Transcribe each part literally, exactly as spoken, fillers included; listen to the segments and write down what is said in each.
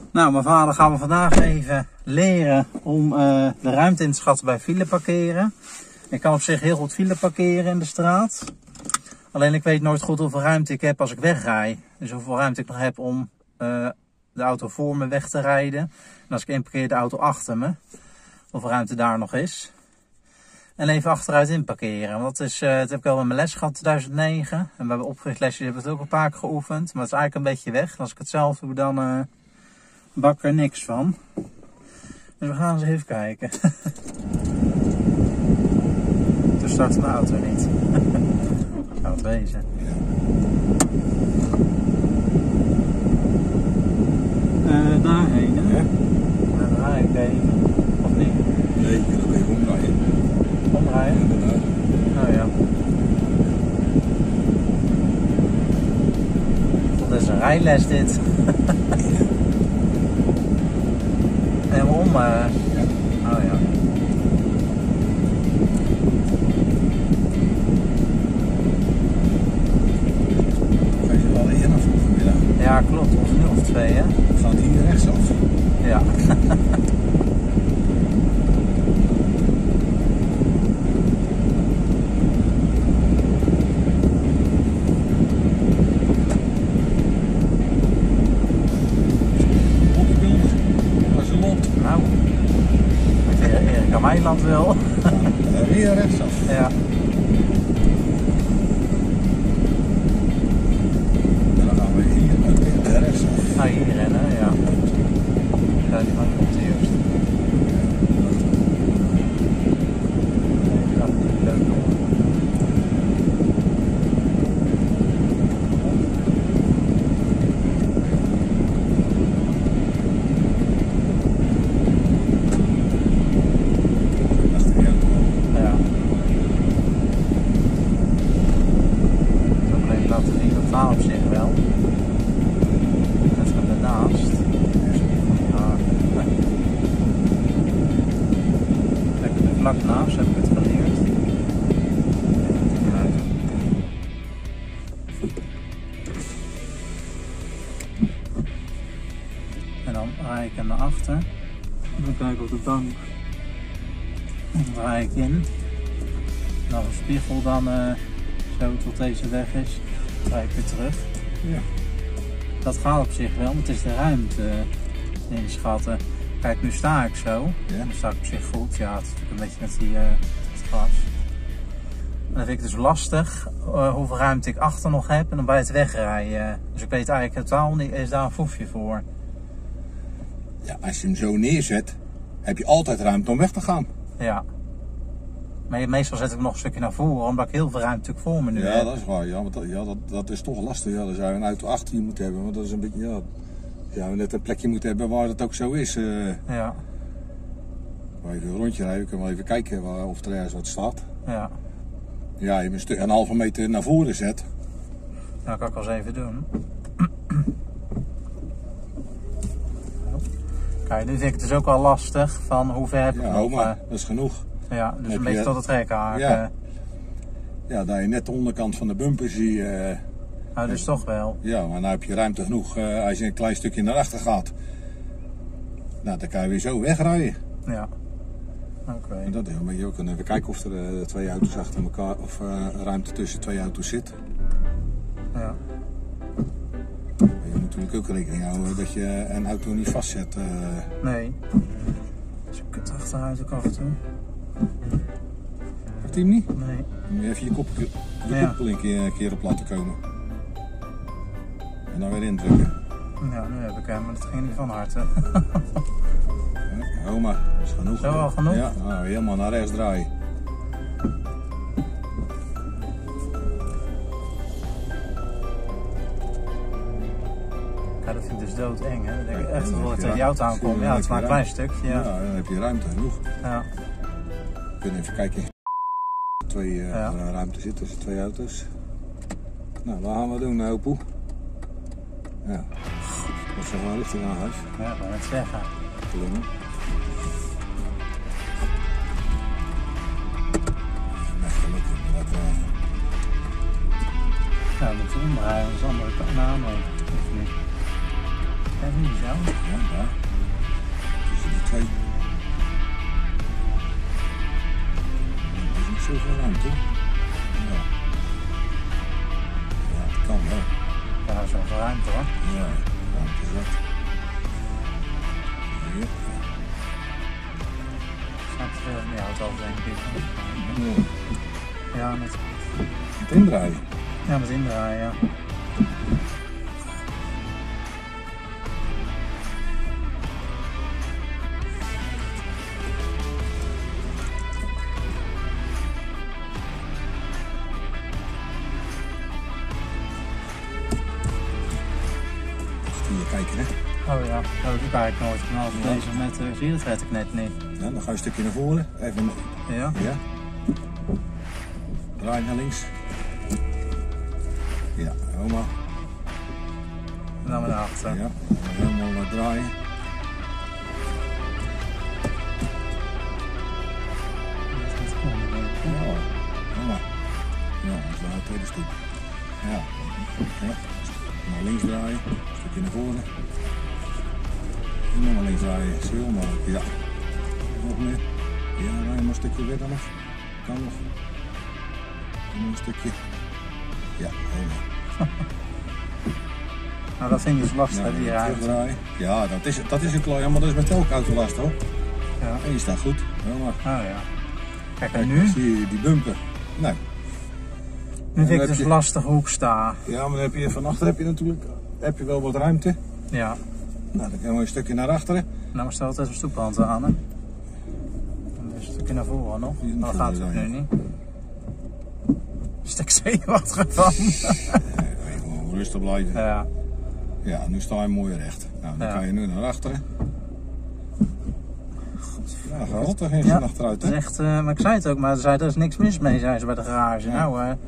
Nou, mijn vader gaan we vandaag even leren om uh, de ruimte in te schatten bij file parkeren. Ik kan op zich heel goed file parkeren in de straat. Alleen ik weet nooit goed hoeveel ruimte ik heb als ik wegrij. Dus hoeveel ruimte ik nog heb om uh, de auto voor me weg te rijden. En als ik inparkeer de auto achter me. Hoeveel ruimte daar nog is. En even achteruit in parkeren. Want dat, is, uh, dat heb ik wel in mijn les gehad in tweeduizend negen. En bij opgerichtlesjes heb ik het ook een paar keer geoefend. Maar het is eigenlijk een beetje weg. En als ik het zelf doe, dan uh, bak ik er niks van. Dus we gaan eens even kijken. Toen startte mijn auto niet. Gaan we bezig. Uh, daarheen, hè? Ja. Nou, dan ga ik even. Of niet? Nee, ik wil ook even omdraaien. Omdraaien? Ja, nou ja. Dat is een rijles dit. Helemaal om. Uh... Ja. Oh ja. Ga je wel hier naar voren vanmiddag? Ja, klopt. Of nu of twee, hè? Gaat hier rechtsaf? Ja. Nou, Erik aan mijn land wel. Ja, weer rechtsaf. Ja. En dan gaan we hier ook weer rechtsaf. Nou, hier rennen, ja. Ja, die van komt eerst. Ja, die leuk hoor. Op zich wel. Net van daarnaast. Ja. Lekker er vlak naast heb ik het geleerd. En dan draai ik hem naar achter. Dan kijk ik op de bank. Dan draai ik in. Dan een spiegel dan uh, zo tot deze weg is. Draai ik weer terug. Ja. Dat gaat op zich wel, want het is de ruimte inschatten. Kijk, nu sta ik zo. Ja. Dan sta ik op zich goed. Ja, het is natuurlijk een beetje met die uh, het gras. En dan vind ik het dus lastig uh, hoeveel ruimte ik achter nog heb en dan bij het wegrijden. Dus ik weet eigenlijk totaal niet, is daar een foefje voor. Ja, als je hem zo neerzet, heb je altijd ruimte om weg te gaan. Ja. Maar meestal zet ik hem nog een stukje naar voren, omdat ik heel veel ruimte voor me nu ja, heb. dat is waar. Ja, want dat, ja, dat, dat is toch lastig. Ja, dan zou je een auto achter je moeten hebben. Want dat is een beetje, ja, ja, net een plekje moeten hebben waar dat ook zo is. Uh, ja. Waar even een rondje rijden, kunnen we even kijken waar, of er ergens wat staat. Ja. Ja, je een, stuk, een halve meter naar voren zet. Nou, dat kan ik wel eens even doen. Kijk, nu vind ik het dus ook wel lastig van hoe ver heb ik ja, nog. maar, Uh, dat is genoeg. ja, dus een je, beetje tot het trekken haken. Ja. Ja, daar je net de onderkant van de bumper zie. Uh, nou, dus toch wel. Ja, maar nou heb je ruimte genoeg uh, als je een klein stukje naar achter gaat. Nou, dan kan je weer zo wegrijden. Ja. Oké. Okay. Dat is een beetje ook. En even kijken of er uh, twee auto's achter elkaar, of uh, ruimte tussen twee auto's zit. Ja. Maar je moet natuurlijk ook rekening houden dat je een auto niet vastzet. Uh... Nee. Dus ik kut achteruit ook af en toe. Heeft hij hem niet? Nee. Dan moet je even je, kop, je ja. koppel een keer, een keer op laten komen. En dan weer indrukken. Ja, nu heb ik hem, maar dat ging niet van harte. Ja, oh maar, dat is genoeg. Zo al genoeg? Ja, nou, helemaal naar rechts draaien. Ja, dat vind ik dus doodeng, hè. Dan denk ik Ja, echt, dan wil ik heb je tegen die auto aankomen. Ja, het is maar een klein stukje. Ja. Ja, dan heb je ruimte genoeg. Ja. We kunnen even kijken. Twee uh, ja. ruimte zit tussen twee auto's. Nou, wat gaan we doen, uh, Opoe? Ja. Dat is wel richting aan huis. Ja, dat wil ik zeggen. Klommen. Net gelukkig, maar dat... Uh... Ja, we moeten omdraaien, dat is de andere kant. Nou, nee, of niet. Ja, Even niet zo. Ja, daar. Tussen die twee. Er is niet zoveel ruimte. Ja. Ja, dat kan wel. Ja, zoveel ruimte hoor. Ja, ruimte zat. Ja. Snap je veel meer auto denk ik. Ja. Ja, met, Het indraaien. ja, met indraaien, ja. Hier kijken, hè? Oh ja, dat heb ik eigenlijk nooit gedaan. Ja. Deze met uh, zie je, dat red ik net niet. Ja, dan ga je een stukje naar voren. Even. Ja. Ja. Draai naar links. Ja, helemaal. En dan weer naar achter. Ja, helemaal naar draaien. Ja, helemaal. Ja, dat is wel het tweede stuk. Ja. Ja. Naar links draaien, een stukje naar voren. En dan naar links draaien, zo mogelijk. Ja. Nog meer. Ja, rij maar een stukje weer dan nog. Kan nog. En nog een stukje. Ja, helemaal. Nou, dat vind ik dus lastig, Ja, die ruimte. terugdraaien. Ja, dat is, dat is een klooi, maar dat is met elke auto lastig hoor. Ja. En die staat goed. Helemaal. Oh ja. Kijk, en Kijk, nu? zie je die bumper? Nee. Nu vind ik heb het dus je- lastig hoe ik sta. Ja, maar dan heb je van achter heb je natuurlijk heb je wel wat ruimte. Ja. Nou, dan gaan we een stukje naar achteren. Nou, maar stel altijd een stoephand aan, hè. Dan is een stukje naar voren nog. Die is Maar dat naar gaat voren het dan, nu niet. Stuk zenuwachtig van. Nee, gewoon rustig blijven. Ja. Ja, nu sta je mooi recht. Nou, dan Ja. ga je nu naar achteren. Ja, gehaald, daar ging ze Ja, naar achteruit, dat hè? is echt, uh, maar ik zei het ook, maar ze zei er is niks mis mee, zei ze bij de garage. Ja. Nou, uh,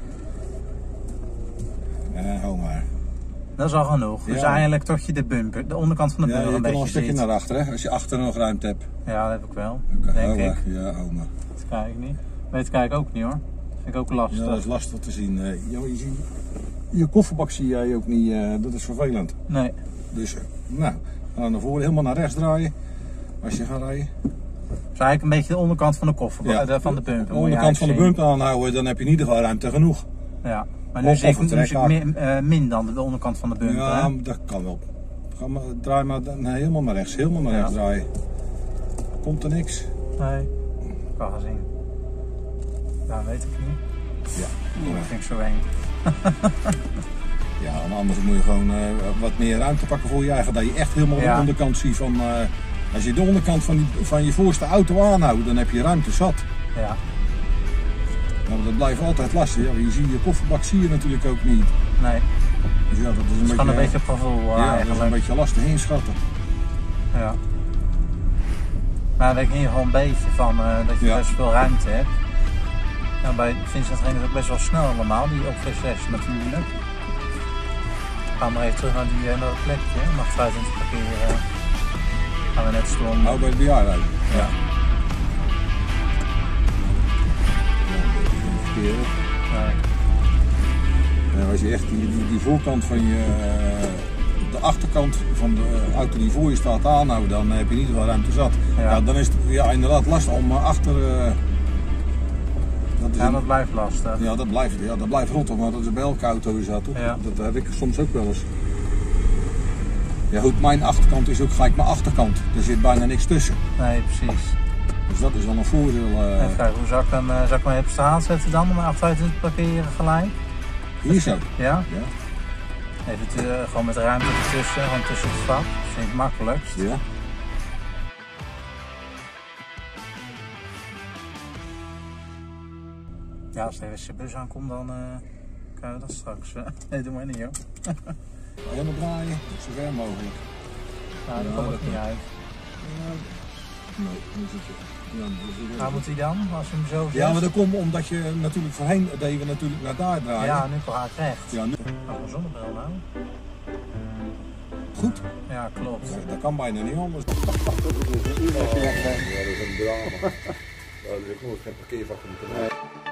Ja, hou maar. dat is al genoeg. Dus Ja. eigenlijk tot je de bumper, de onderkant van de Ja, bumper je een kan nog een beetje stukje ziet. naar achteren, hè? Als je achter nog ruimte hebt. Ja, dat heb ik wel, Oké, denk hou ik. maar. Ja, hou maar. Dat kijk ik niet. Weet ik eigenlijk ook niet hoor. Vind ik ook lastig. Ja, dat is lastig te zien. Eh, Ja, maar je, ziet, je kofferbak zie jij ook niet, eh, dat is vervelend. Nee. Dus, eh, nou, dan naar voren, helemaal naar rechts draaien. Als je gaat rijden. Dus eigenlijk een beetje de onderkant van de koffer, Ja. eh, van de bumper. De moet je onderkant van de eigenlijk bumper aanhouden, dan heb je in ieder geval ruimte genoeg. zien. Ja. Maar nu Of- zie ik, of het nu zie ik trekhaak. min, eh, min dan de onderkant van de bumper. Ja, hè? maar dat kan wel. Ga maar, draai maar nee, helemaal naar rechts, helemaal naar Ja. rechts draaien. Komt er niks? Nee. Ik kan gaan zien. Ja, weet ik niet. Ja. Oeh, dat vind ik zo eng. Ja, en anders moet je gewoon eh, wat meer ruimte pakken voor je eigen. Dat je echt helemaal Ja. de onderkant ziet van... eh, als je de onderkant van, die, van je voorste auto aanhoudt, dan heb je ruimte zat. Ja. Nou, dat blijft altijd lastig. Ja, je, ziet, je kofferbak zie je natuurlijk ook niet. Nee. Dus ja, dat is een Het is beetje, gewoon een beetje op gevoel uh, ja, dat is eigenlijk. een beetje lastig inschatten. Ja. Maar dan weet ik in ieder geval een beetje van uh, dat je Ja. best veel ruimte hebt. Nou, bij Vincent ging het ook best wel snel allemaal, die op V zes natuurlijk. Gaan we maar even terug naar die uh, naar dat plekje, mag vijfentwintig parkeren. Gaan we net stonden. Nou, bij het bejaardenhuis. Ja. Ja, geen verkeer op. Nee. En als je echt die, die, die voorkant van je, eh, de achterkant van de auto die voor je staat aanhoudt, dan heb je in ieder geval ruimte zat. Ja. Ja, dan is het ja, inderdaad lastig om eh, achter. eh, dat is Ja, een- dat blijft lastig. ja, dat blijft, ja, dat blijft rottig, maar dat is bij elke auto is dat toch? Ja. Dat heb ik soms ook wel eens. Ja goed, mijn achterkant is ook gelijk mijn achterkant. Er zit bijna niks tussen. Nee, precies. Dus dat is al een voordeel. eh, Even kijken, hoe zou ik hem, uh, zou ik hem even op straat zetten dan om achteruit te parkeren gelijk? hier zo. Ja? Ja. Even te- gewoon met ruimte ertussen, gewoon tussen het vak. Dat vind ik het makkelijkst. Ja. Ja, als de W C-bus aankomt, dan uh, kan je dat straks. Uh, nee, doe maar niet hoor. Helemaal draaien, zo ver mogelijk. Nou, dan Ja, komt dat het niet kan. uit. Ja. Nee, hoe zit je? Ja, hoe zit je? Waar moet hij dan, als je hem zo zet? Ja, maar dat komt omdat je natuurlijk voorheen deed we natuurlijk naar daar draaien. Ja, nu gaat het recht. Ja, nu. Oh, een zonnebril nou. Goed. Ja, klopt. Ja, dat kan bijna niet anders. Ja, dat is een drama. Ja, dat is nooit geen parkeervak moeten maken.